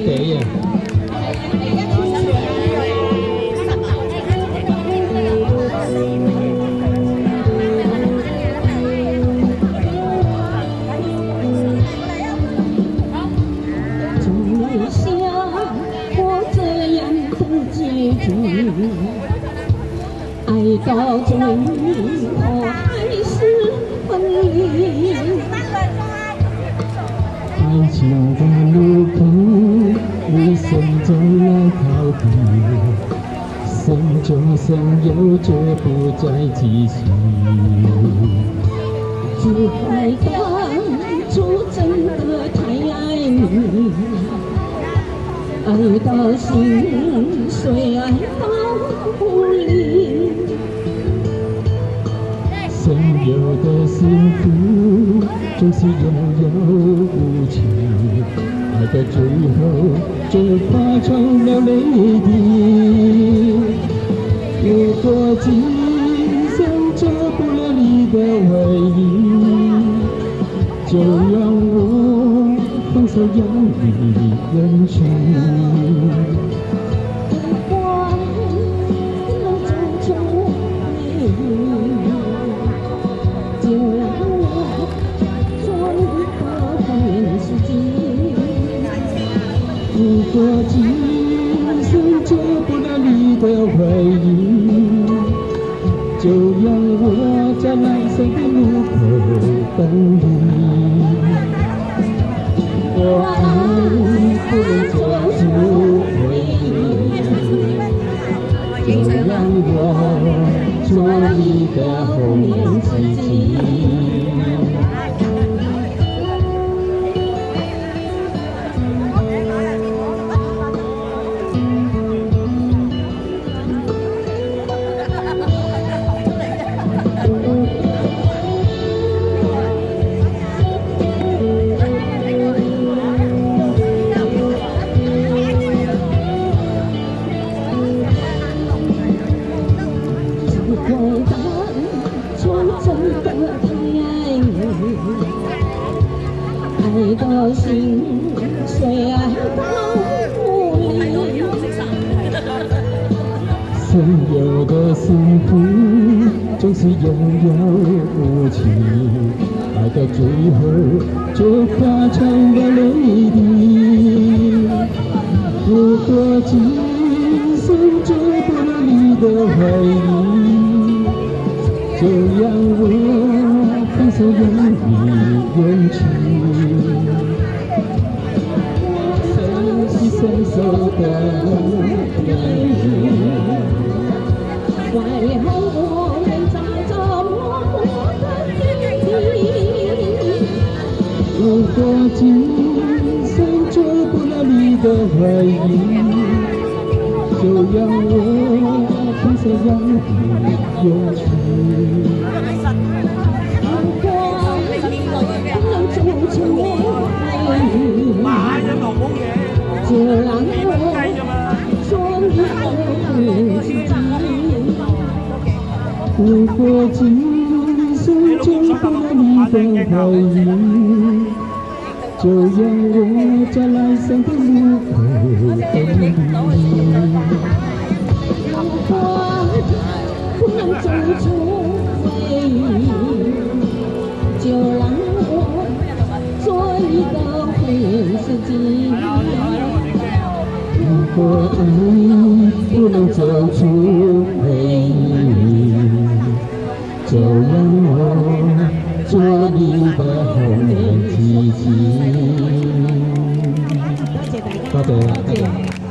第一。 爱到最后还是分离。 爱情的路口，你选择了逃避，想就想又绝不再继续。 只怪当初真的太爱你，爱到心碎，爱到无力。 所有的幸福总是遥遥无期，爱到最后就化成了泪滴。如果今生做不了你的唯一，就让我放手让你远去。 如果今生做不了你的唯一，就让我在来生的路口等你。我爱不能做出回忆，就让我做你的后面知己。 爱到心碎，爱到无力。 所有的幸福总是遥遥无期，爱到最后就化成了泪滴。如果今生做不了你的唯一，就让我放手让你远去。 伸手的人， 为了我们在这默默的距离。 如果今生做不了你的唯一，就让我放手让你远去。 如果不能做出回忆，就让我做你的自己。 如果今生做不了你的唯一，就让我在来生的路口等你。 如果不能走出回忆，就让我做你的回自己。 如果爱不能走出回忆，就让我做你的后面知己。多谢大家，多谢。